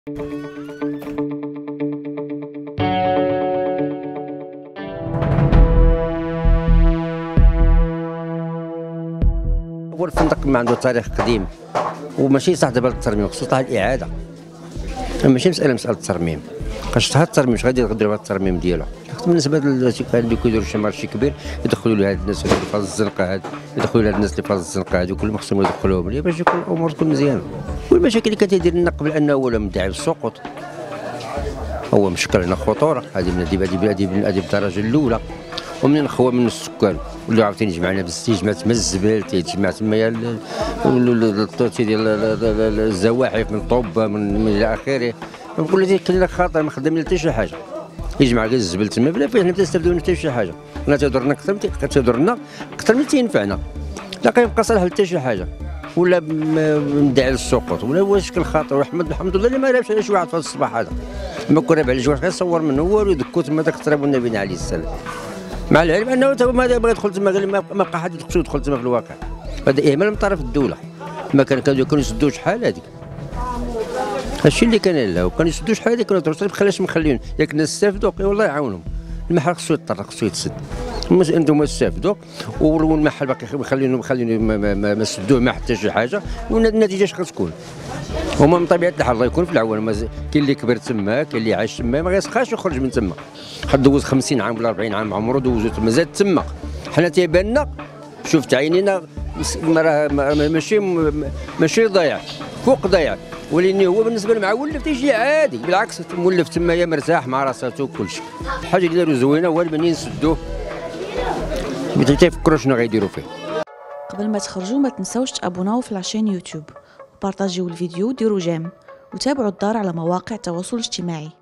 هو الفندق ما عنده تاريخ قديم وماشي صح دابا الترميم، خصو طاح الاعاده، ماشي مساله الترميم، خاص طاح الترميم اش غادي يقدروا هذا الترميم ديالو. بالنسبه للشي اللي كيديروا شي مارشي كبير يدخلوا لهاد الناس اللي فاز الزنقه هاد، يدخلوا لهاد الناس اللي فاز الزنقه هادو كلهم خصهم يدخلوهم باش يكون الامور تكون مزيانه. والمشاكل اللي كتدير لنا قبل انه هو مدعي بالسقوط، هو مشكل هنا خطوره، هذه من الدرجه الاولى. ومنين خوا من السكان ولاو عاوتاني جمعنا تيجمع تما الزبال، تيجمع تما ديال الزواحف من طوبه من الى اخره. نقول لك كلنا خاطر ما خدامين حتى شي حاجه، يجمع غير الزبل تما بلا فيه نستافدوا حتى شي حاجه. حنا تضرنا اكثر من تينفعنا، لا كيبقى صالح حتى شي حاجه، ولا مدعي للسقوط ولا هو شكل خاطر. والحمد لله اللي ما رابش على شي واحد في هذا الصباح هذا، ما كون راب على شي واحد غيصور منه والو يدكو تما داك التراب والنبي عليه السلام. مع العلم انه تا ما بغى يدخل تما ما بقى حد يدخل تما في الواقع. هذا اهمال من طرف الدوله، ما كانوا يسدوا شحال هذيك، هادشي اللي كان لا وكانوا يسدوا شحال هذيك، كانوا ما خلاش مخليين ياك الناس استافدوا والله يعاونهم. المحل خصو يطرق، خصو يتسد، انتم استافدوا والمحل باقي مخلينه ما سدوه ما حتى شي حاجه، والنتيجه اش غتكون؟ هما من طبيعه الحال الله يكون في العوان، كاين اللي كبر تما، كاين اللي عاش تما، ما غيسخاش يخرج من تما. حد دوز 50 عام ولا 40 عام عمره دوزو تما زاد تما. حنا تيبان لنا شفت عينينا ماشي ضايع، فوق ضايع، ولكن هو بالنسبه مع ولف تيجي عادي، بالعكس مولف تما مرتاح مع راساتو وكلشي. الحاجه اللي داروا زوينه هو منين سدوه تيفكروا شنو غيديروا فيه. قبل ما تخرجوا ما تنساوش تابوناو في لاشين يوتيوب وبارطاجيو الفيديو وديروا جيم وتابعوا الدار على مواقع التواصل الاجتماعي.